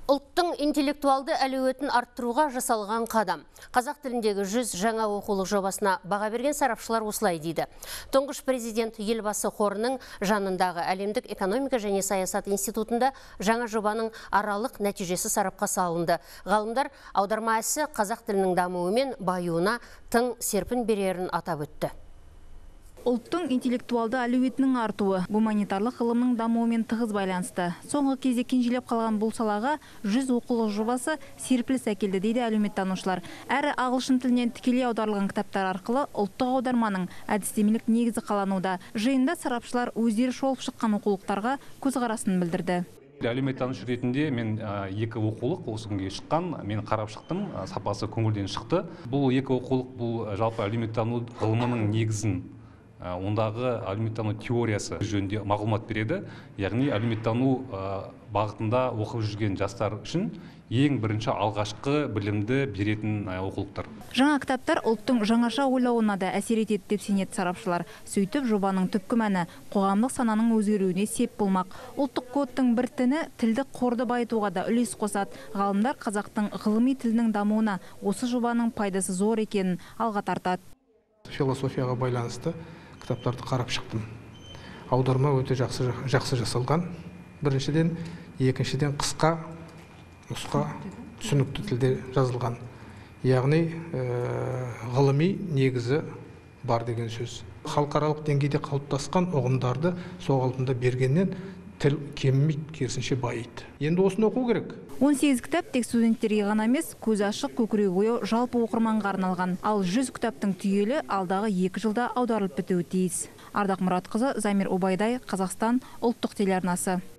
Ұлттың интеллектуалды әлеуетін арттыруға жасалған қадам. Қазақ тіліндегі 100 жаңа оқулық жобасына баға берген сарапшылар осылай дейді. Тұңғыш президент елбасы қорының жанындағы Әлемдік экономика және саясат институтында жаңа жобаның аралық нәтижесі сарапқа салынды. Ғалымдар аударма ісі қазақ тілінің дамуы мен байуына тың серпін берерін атап өтті. Ұлттың интеллектуалды әлеуетінің артуы гуманитарлық ғылымның дамуымен тығыз байланысты. Соңғы кезде кенжелеп қалған бұл салаға 100 оқулық жобасы серпіліс әкелді дейді әлеуметтанушылар. Әрі ағылшын тілінен тікелей аударылған кітаптар арқылы ұлттық аударманың әдістемелік негізі қалануда. Жиында сарапшылар өздері шолып шыққан оқулықтарға көзқарасын білдірді. Әлеуметтанушы ретінде мен екі оқулық осы күнге шыққан, мен қарап шықтым, сапасы көңілден шықты. Бұл екі оқулық бұл жалпы әлеуметтану ғылымының негізін, ондағы әлеуметтану теориясы жөнінде мағлұмат береді. Яғни әлеуметтану бағытында оқып жүрген жастар үшін ең бірінші алғашқы білімді беретін оқулықтар. Жаңа кітаптар ұлттың жаңаша ойлауына да әсер етеді деп сенеді сарапшылар. Сөйтіп жобаның түпкі мәні қоғамдық сананың өзгеруіне сеп болмақ. Ұлттық кодтың бір тіні тілдік қорды байытуға да үлес қосады. Ғалымдар қазақтың ғылыми тілінің дамуына осы жобаның пайдасы зор екенін алға тартады. Философияға байланысты кітаптарды қарап шықтым. Аударма өте жақсы жасалған. Біріншіден, екіншіден қысқа, нұсқа, түсінікті тілде жазылған. Яғни ғылыми негізі бар деген сөз. Халықаралық деңгейде қалыптасқан ұғымдарды сол алдында бергеннен тіл кемімейді, керісінше байиды. Енді осыны оқу керек. 18 кітап тек студенттерге ғана емес, көз ашық, көкірегі ояу жалпы оқырманға арналған. Ал 100 кітаптың түйелі алдағы 2 жылда аударылып бітуі тиіс. Ардақ Мұратқызы, Замир Обайдай, Қазақстан ұлттық телеарнасы.